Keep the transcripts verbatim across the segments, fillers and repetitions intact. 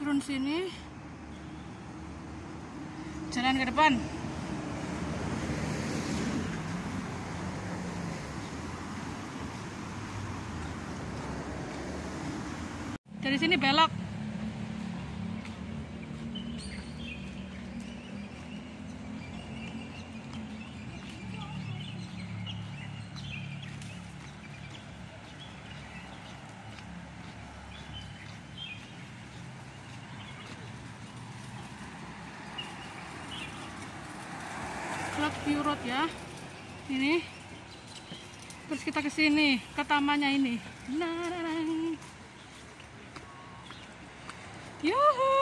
turun sini, jalan ke depan. Dari sini belok. View Road ya, ini. Terus kita ke sini, ke tamannya ini. Narang. Yuhu.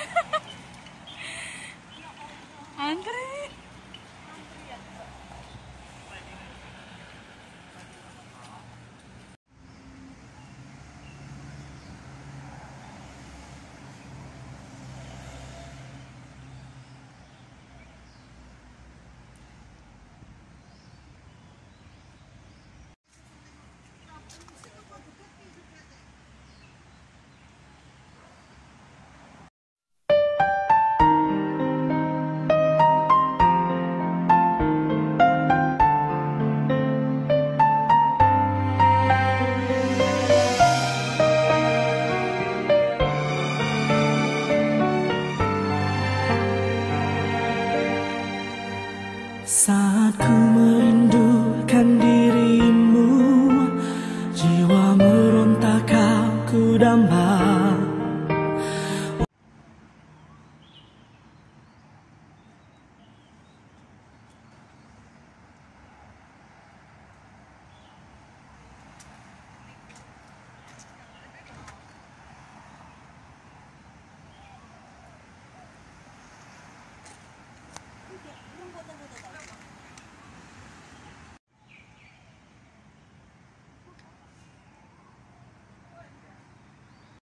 Antri. Saat ku merindukan dirimu, jiwa meronta kau ku damba.